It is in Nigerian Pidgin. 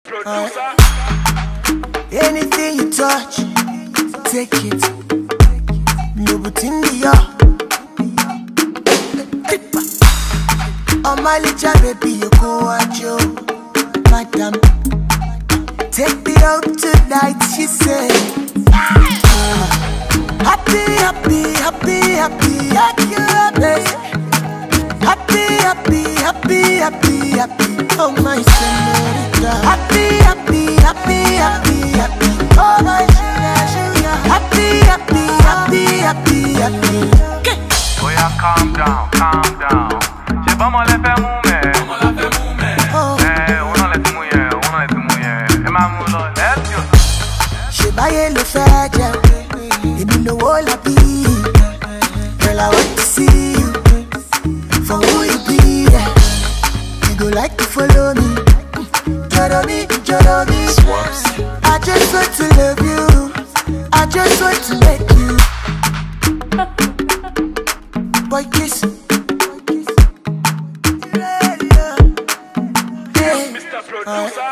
Anything you touch, take it. No but in the oh my little baby, you go at you, madam. Take me out tonight, she said. Happy, happy, happy, happy, happy, happy, happy, happy, happy, happy, oh my señorita. Happy, happy, happy, happy, happy, oh my sugar. Happy, happy, happy, happy, happy. Oh yeah, calm down, calm down. J'ai pas mal fait moumer. On enlève mouiller, on enlève mouiller. Et ma moule, let's go. She buy le fait, et me know all I be. Girl, I want to see you for who you be. You go like to follow me. Joro me. I just want to love you. I just want to make you. Boy, kiss. Mr. Producer.